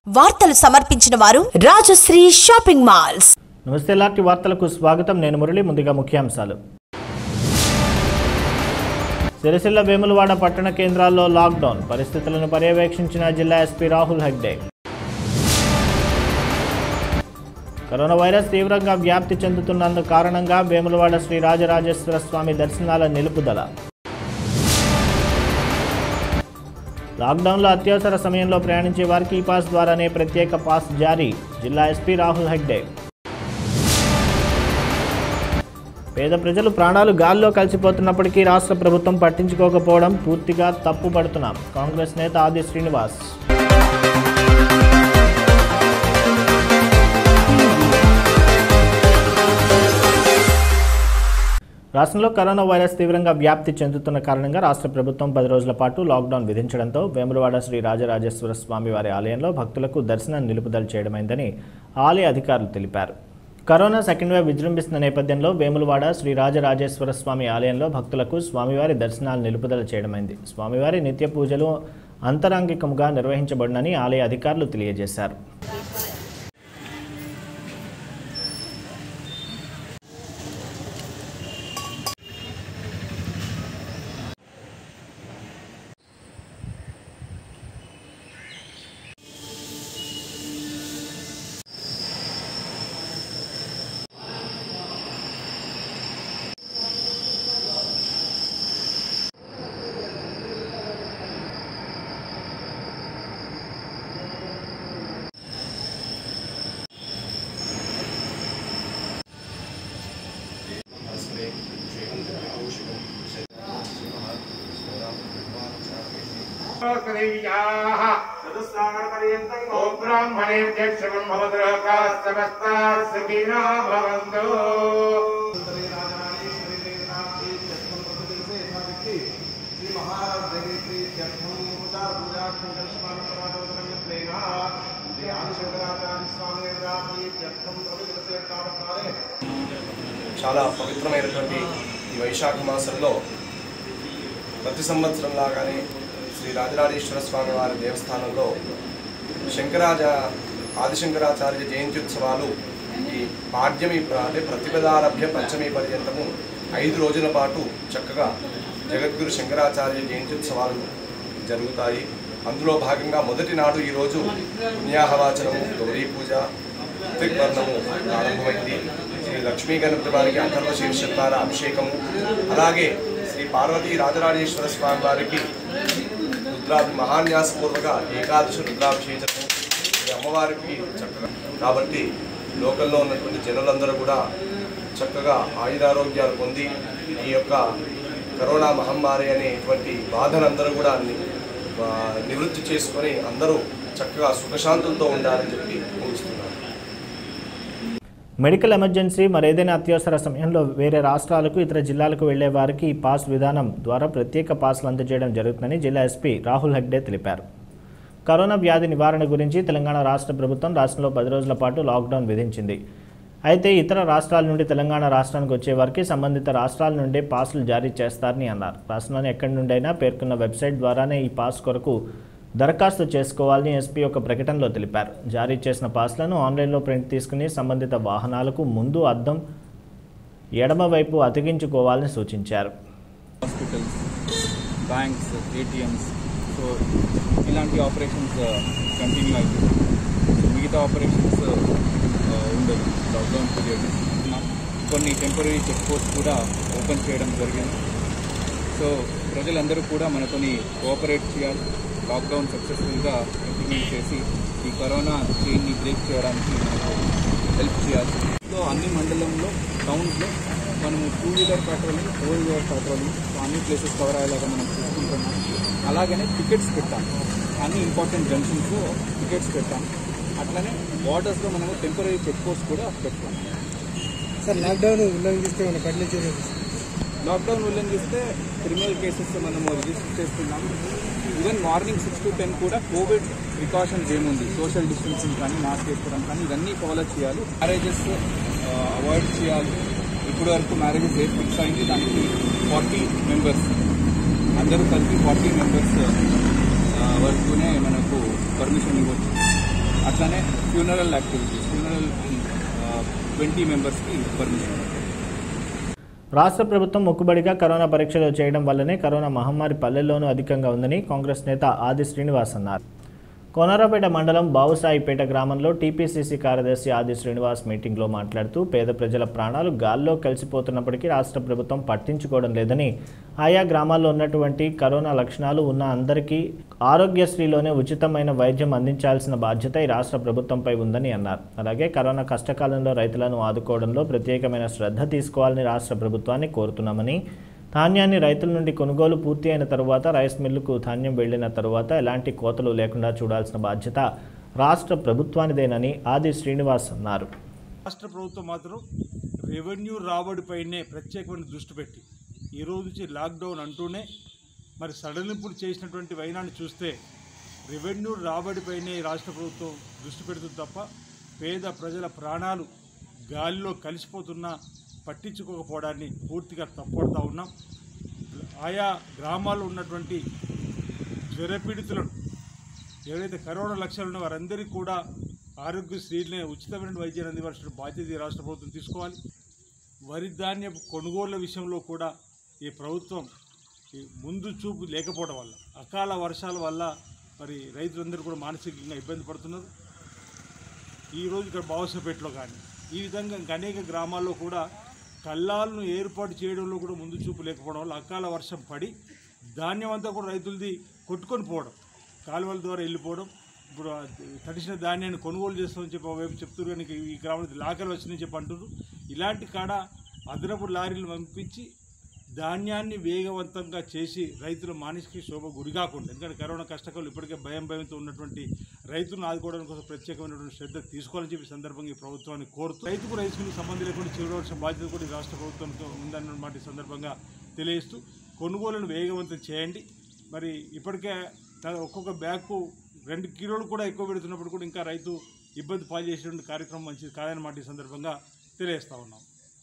వార్తలు సమర్పించిన వారు రాజశ్రీ షాపింగ్ మాల్స్. నమస్తే, లాంటి వార్తలకు స్వాగతం. నేను మురళి. ముందుగా ముఖ్యాంశాలు. సిరిసిల్ల వేములవాడ పట్టణ కేంద్రాల్లో లాక్డౌన్ పరిస్థితులను పర్యవేక్షించిన జిల్లా SP Rahul Hegde. Corona virus తీవ్రంగా వ్యాప్తి చెందుతున్నందు కారణంగా వేములవాడ శ్రీ రాజరాజేశ్వర స్వామి దర్శనాల నిలుపుదల. లాక్డౌన్లో అత్యవసర సమయంలో ప్రయాణించే వారికి ఈ పాస్ ద్వారానే ప్రత్యేక పాస్ జారీ. జిల్లా ఎస్పీ రాహుల్ హెగ్డే. పేద ప్రజలు ప్రాణాలు గాల్లో కలిసిపోతున్నప్పటికీ రాష్ట్ర ప్రభుత్వం పట్టించుకోకపోవడం పూర్తిగా తప్పుపడుతున్నాం. కాంగ్రెస్ నేత ఆది శ్రీనివాస్. రాష్ట్రంలో కరోనా వైరస్ తీవ్రంగా వ్యాప్తి చెందుతున్న కారణంగా రాష్ట్ర ప్రభుత్వం 10 రోజుల పాటు లాక్డౌన్ విధించడంతో వేములవాడ శ్రీ రాజరాజేశ్వర స్వామి వారి ఆలయంలో భక్తులకు దర్శనం నిలుపుదల చేయడమైందని ఆలయ అధికారులు తెలిపారు. కరోనా సెకండ్ వేవ్ విజృంభిస్తున్న నేపథ్యంలో వేములవాడ శ్రీ రాజరాజేశ్వర స్వామి ఆలయంలో భక్తులకు స్వామివారి దర్శనాలు నిలుపుదల చేయడమైంది. స్వామివారి నిత్య పూజలు అంతరంగికంగా నిర్వహించబడునని ఆలయ అధికారులు తెలియజేశారు. చాలా పవిత్రమైనటువంటి ఈ వైశాఖ మాసంలో ప్రతి సంవత్సరం లాగానే శ్రీ రాజరాజేశ్వర స్వామి వారి దేవస్థానంలో ఆదిశంకరాచార్య జయంత్యుత్సవాలు ఈ పాడ్యమి అంటే ప్రతిపదారభ్య పంచమి పర్యంతము 5 రోజుల పాటు చక్కగా జగద్గురు శంకరాచార్య జయంత్యుత్సవాలు జరుగుతాయి. అందులో భాగంగా మొదటి నాడు ఈరోజు పుణ్యాహవాచనము, గౌరీ పూజ, త్రివర్ణము ప్రారంభమైంది. శ్రీ లక్ష్మీ గణపతి వారికి అథర్వ శీర్షద్వార అభిషేకము, అలాగే శ్రీ పార్వతీ రాజరాజేశ్వర స్వామి వారికి మహాన్యాసపూర్వక ఏకాదశి రుద్రాభిషేకము అమ్మవారికి చక్కగా. కాబట్టి లోకల్లో ఉన్నటువంటి జనులందరూ కూడా చక్కగా ఆయురారోగ్యాలు పొంది ఈ యొక్క కరోనా మహమ్మారి అనేటువంటి బాధనందరూ కూడా నివృత్తి చేసుకొని అందరూ చక్కగా సుఖశాంతులతో ఉండాలని చెప్పి ముగిస్తున్నారు. మెడికల్ ఎమర్జెన్సీ మరేదైనా అత్యవసర సమయంలో వేరే రాష్ట్రాలకు ఇతర జిల్లాలకు వెళ్లే వారికి ఈ పాస్ విధానం ద్వారా ప్రత్యేక పాస్లు అందజేయడం జరుగుతుందని జిల్లా ఎస్పీ రాహుల్ హెగ్డే తెలిపారు. కరోనా వ్యాధి నివారణ గురించి తెలంగాణ రాష్ట్ర ప్రభుత్వం రాష్ట్రంలో 10 రోజుల పాటు లాక్డౌన్ విధించింది. అయితే ఇతర రాష్ట్రాల నుండి తెలంగాణ రాష్ట్రానికి వచ్చే వారికి సంబంధిత రాష్ట్రాల నుండే పాస్లు జారీ చేస్తారని అన్నారు. రాష్ట్రంలోని ఎక్కడి నుండైనా పేర్కొన్న వెబ్సైట్ ద్వారానే ఈ పాస్ కొరకు దరఖాస్తు చేసుకోవాలని ఎస్పీ ఒక ప్రకటనలో తెలిపారు. జారీ చేసిన పాస్లను ఆన్లైన్లో ప్రింట్ తీసుకుని సంబంధిత వాహనాలకు ముందు అద్దం ఎడమ వైపు అతికించుకోవాలని సూచించారు. హాస్పిటల్స్, బ్యాంక్స్, ఏటీఎంస్, సో ఇలాంటి ఆపరేషన్స్ కంటిన్యూ అవుతుంది. మిగతా ఆపరేషన్స్ ఉండదు లాక్డౌన్ పీరియడ్. కొన్ని టెంపరీ చెక్ పోస్ట్ కూడా ఓపెన్ చేయడం జరిగింది. సో ప్రజలందరూ కూడా మనతోని కోఆపరేట్ చేయాలి. లాక్డౌన్ సక్సెస్ఫుల్గా ఇంప్లిమెంట్ చేసి ఈ కరోనా చైన్ని బ్రేక్ చేయడానికి హెల్ప్ చేయాలి. సో అన్ని మండలంలో, టౌన్స్లో మనము 2 వీలర్ పెట్రోలింగ్, 4 వీలర్ పెట్రోలింగ్ అన్ని ప్లేసెస్ కవర్ అయ్యేలాగా మనం చూసుకుంటున్నాం. అలాగనే టికెట్స్ పెట్టాం, అన్ని ఇంపార్టెంట్ జంక్షన్స్లో టికెట్స్ పెట్టాం. అట్లనే బార్డర్స్లో మనము టెంపరీ చెక్ పోస్ట్ కూడా పెట్టాం. సార్, లాక్డౌన్ ఉల్లంఘిస్తే మన కఠిన చర్యలు. లాక్డౌన్ ఉల్లంఘిస్తే క్రిమినల్ కేసెస్ మనము రిజిస్టర్ చేస్తున్నాం. ఈవెన్ మార్నింగ్ 6 to 10 కూడా కోవిడ్ ప్రికాషన్స్ ఏముంది, సోషల్ డిస్టెన్సింగ్ కానీ, మాస్క్ వేసుకోవడం కానీ ఇవన్నీ ఫాలో చేయాలి. మ్యారేజెస్ అవాయిడ్ చేయాలి. ఇప్పటి వరకు మ్యారేజెస్ రేట్ ఫిక్స్ అయింది, దానికి 40 మెంబర్స్ అందరూ కలిపి 40 మెంబర్స్ వరకునే మనకు పర్మిషన్ ఇవ్వచ్చు. అట్లానే ఫ్యూనరల్ యాక్టివిటీస్ 20 మెంబర్స్కి పర్మిషన్. రాష్ట్ర ప్రభుత్వం మొక్కుబడిగా కరోనా పరీక్షలు చేయడం వల్లనే కరోనా మహమ్మారి పల్లెల్లోనూ అధికంగా ఉందని కాంగ్రెస్ నేత ఆది శ్రీనివాస్ అన్నారు. కోనరాపేట మండలం బావుసాయిపేట గ్రామంలో టీపీసీసీ కార్యదర్శి ఆది శ్రీనివాస్ మీటింగ్లో మాట్లాడుతూ పేద ప్రజల ప్రాణాలు గాల్లో కలిసిపోతున్నప్పటికీ రాష్ట్ర ప్రభుత్వం పట్టించుకోవడం లేదని, ఆయా గ్రామాల్లో ఉన్నటువంటి కరోనా లక్షణాలు ఉన్న అందరికీ ఆరోగ్యశ్రీలోనే ఉచితమైన వైద్యం అందించాల్సిన బాధ్యత ఈ రాష్ట్ర ప్రభుత్వంపై ఉందని అన్నారు. అలాగే కరోనా కష్టకాలంలో రైతులను ఆదుకోవడంలో ప్రత్యేకమైన శ్రద్ధ తీసుకోవాలని రాష్ట్ర ప్రభుత్వాన్ని కోరుతున్నామని, ధాన్యాన్ని రైతుల నుండి కొనుగోలు పూర్తి అయిన తరువాత రైస్ మిల్లుకు ధాన్యం వెళ్లిన తరువాత ఎలాంటి కోతలు లేకుండా చూడాల్సిన బాధ్యత రాష్ట్ర ప్రభుత్వానిదేనని ఆది శ్రీనివాస్ అన్నారు. రాష్ట్ర ప్రభుత్వం మాత్రం రెవెన్యూ రాబడిపైనే ప్రత్యేకమైన దృష్టి పెట్టి ఈ రోజు నుంచి లాక్డౌన్ అంటూనే మరి సడలింపులు చేసినటువంటి వైనాన్ని చూస్తే రెవెన్యూ రాబడిపైనే రాష్ట్ర ప్రభుత్వం దృష్టి పెడుతుంది తప్ప పేద ప్రజల ప్రాణాలు గాలిలో కలిసిపోతున్నా పట్టించుకోకపోవడాన్ని పూర్తిగా తప్పడుతూ ఉన్నాం. ఆయా గ్రామాల్లో ఉన్నటువంటి జ్వరపీడితులను ఎవరైతే కరోనా లక్షణాలు ఉన్న వారందరికీ కూడా ఆరోగ్యశ్రీనే ఉచితమైన వైద్యాన్ని అందించాల్సిన బాధ్యత ఈ రాష్ట్ర ప్రభుత్వం తీసుకోవాలి. వరి ధాన్య కొనుగోళ్ల విషయంలో కూడా ఈ ప్రభుత్వం ముందు చూపు లేకపోవడం వల్ల, అకాల వర్షాల వల్ల మరి రైతులందరూ కూడా మానసికంగా ఇబ్బంది పడుతున్నారు. ఈరోజు ఇక్కడ బావసపేటలో కానీ ఈ విధంగా ఇంకా అనేక గ్రామాల్లో కూడా కల్లాలను ఏర్పాటు చేయడంలో కూడా ముందు చూపు లేకపోవడం వల్ల అకాల వర్షం పడి ధాన్యం అంతా కూడా రైతులది కొట్టుకొని పోవడం, కాలువల ద్వారా వెళ్ళిపోవడం. ఇప్పుడు తడిసిన ధాన్యాన్ని కొనుగోలు చేస్తామని చెప్పి వైపు చెప్తున్నారు, కానీ ఈ గ్రామంలో లాకర్లు వచ్చిందని చెప్పి అంటున్నారు. ఇలాంటి కాడ అదనపు లారీలు పంపించి ధాన్యాన్ని వేగవంతంగా చేసి రైతుల మానసిక శోభ గురికాకుండా, ఎందుకంటే కరోనా కష్టకాలు ఇప్పటికే భయంతో ఉన్నటువంటి రైతులను ఆదుకోవడం కోసం ప్రత్యేకమైనటువంటి శ్రద్ధ తీసుకోవాలని చెప్పి సందర్భంగా ఈ ప్రభుత్వాన్ని కోరుతూ రైతుకు రైతులకు సంబంధం లేకుండా చేయవలసిన బాధ్యత కూడా ఈ రాష్ట్ర ప్రభుత్వంతో ఉందన్నమాట ఈ సందర్భంగా తెలియజేస్తూ కొనుగోలును వేగవంతం చేయండి. మరి ఇప్పటికే ఒక్కొక్క బ్యాగ్కు 2 కిలోలు కూడా ఎక్కువ పెడుతున్నప్పుడు కూడా ఇంకా రైతు ఇబ్బంది పాలు చేసేటువంటి కార్యక్రమం మంచిది కాదన్నమాట ఈ సందర్భంగా తెలియజేస్తూ ఉన్నాం.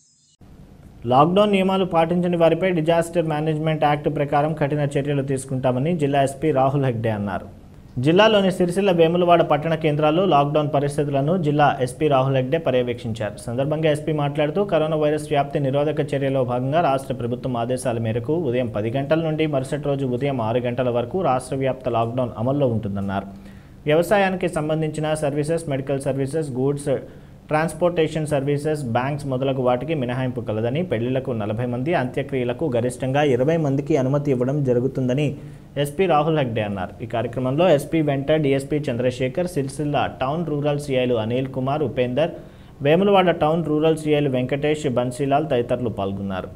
లాక్డౌన్ నియమాలు పాటించని వారిపై డిజాస్టర్ మేనేజ్మెంట్ యాక్ట్ ప్రకారం కఠిన చర్యలు తీసుకుంటామని జిల్లా ఎస్పీ రాహుల్ హెగ్డే అన్నారు. జిల్లాలోని సిరిసిల్ల వేములవాడ పట్టణ కేంద్రాల్లో లాక్డౌన్ పరిస్థితులను జిల్లా ఎస్పీ రాహుల్ హెగ్డే పర్యవేక్షించారు. సందర్భంగా ఎస్పీ మాట్లాడుతూ కరోనా వైరస్ వ్యాప్తి నిరోధక చర్యలో భాగంగా రాష్ట్ర ప్రభుత్వం ఆదేశాల మేరకు ఉదయం 10 గంటల నుండి మరుసటి రోజు ఉదయం 6 గంటల వరకు రాష్ట్ర వ్యాప్త లాక్డౌన్ అమల్లో ఉంటుందన్నారు. వ్యవసాయానికి సంబంధించిన services, medical services, goods transportation services, banks మొదలగు వాటికి మినహాయింపు కలదని, పెళ్లిళ్లకు 40 మంది, అంత్యక్రియలకు గరిష్టంగా 20 మందికి అనుమతి ఇవ్వడం జరుగుతుందని ఎస్పీ రాహుల్ హెగ్డే అన్నారు. ఈ కార్యక్రమంలో ఎస్పీ వెంట DSP Chandrashekar, Sircilla town rural సిఐలు అనిల్ కుమార్, ఉపేందర్, వేములవాడ టౌన్ రూరల్ సిఐలు వెంకటేష్, బన్సీలాల్ తదితరులు పాల్గొన్నారు.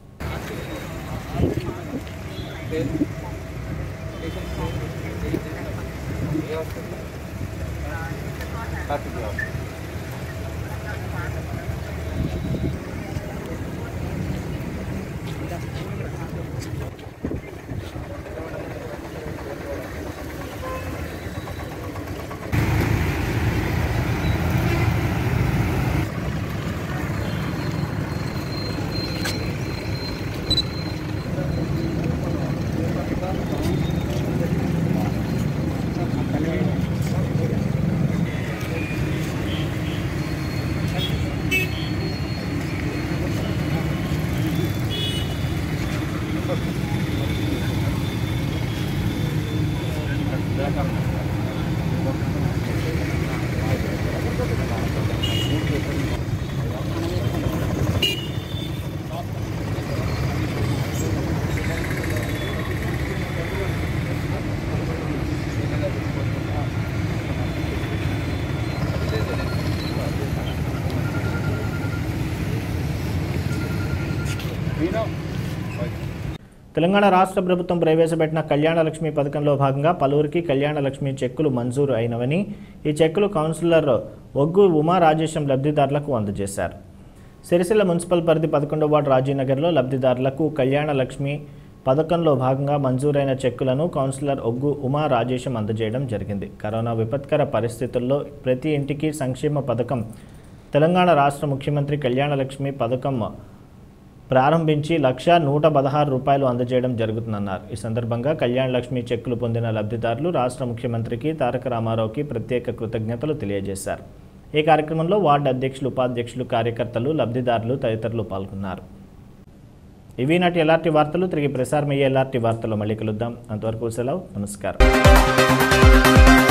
తెలంగాణ రాష్ట్ర ప్రభుత్వం ప్రవేశపెట్టిన కళ్యాణలక్ష్మి పథకంలో భాగంగా పలువురికి కళ్యాణలక్ష్మి చెక్కులు మంజూరు అయినవని, ఈ చెక్కులు కౌన్సిలర్ ఒగ్గు ఉమా రాజేశం లబ్ధిదారులకు అందజేశారు. సిరిసిల్ల మున్సిపల్ పరిధి 11వ వార్డు రాజీనగర్లో లబ్ధిదారులకు కళ్యాణలక్ష్మి పథకంలో భాగంగా మంజూరైన చెక్కులను కౌన్సిలర్ ఒగ్గు ఉమా రాజేశం అందజేయడం జరిగింది. కరోనా విపత్కర పరిస్థితుల్లో ప్రతి ఇంటికి సంక్షేమ పథకం, తెలంగాణ రాష్ట్ర ముఖ్యమంత్రి కళ్యాణలక్ష్మి పథకం ప్రారంభించి 1,116 రూపాయలు అందజేయడం జరుగుతుందన్నారు. ఈ సందర్భంగా కళ్యాణ లక్ష్మి చెక్కులు పొందిన లబ్ధిదారులు రాష్ట్ర ముఖ్యమంత్రికి తారక రామారావుకి ప్రత్యేక కృతజ్ఞతలు తెలియజేశారు. ఈ కార్యక్రమంలో వార్డు అధ్యక్షులు, ఉపాధ్యక్షులు, కార్యకర్తలు, లబ్ధిదారులు తదితరులు పాల్గొన్నారు. ఇవి నాటి ఎల్ఆర్టీ వార్తలు. తిరిగి ప్రసారమయ్యే ఎల్ఆర్టీ వార్తల్లో మళ్ళీ కలుద్దాం. అంతవరకు సెలవు. నమస్కారం.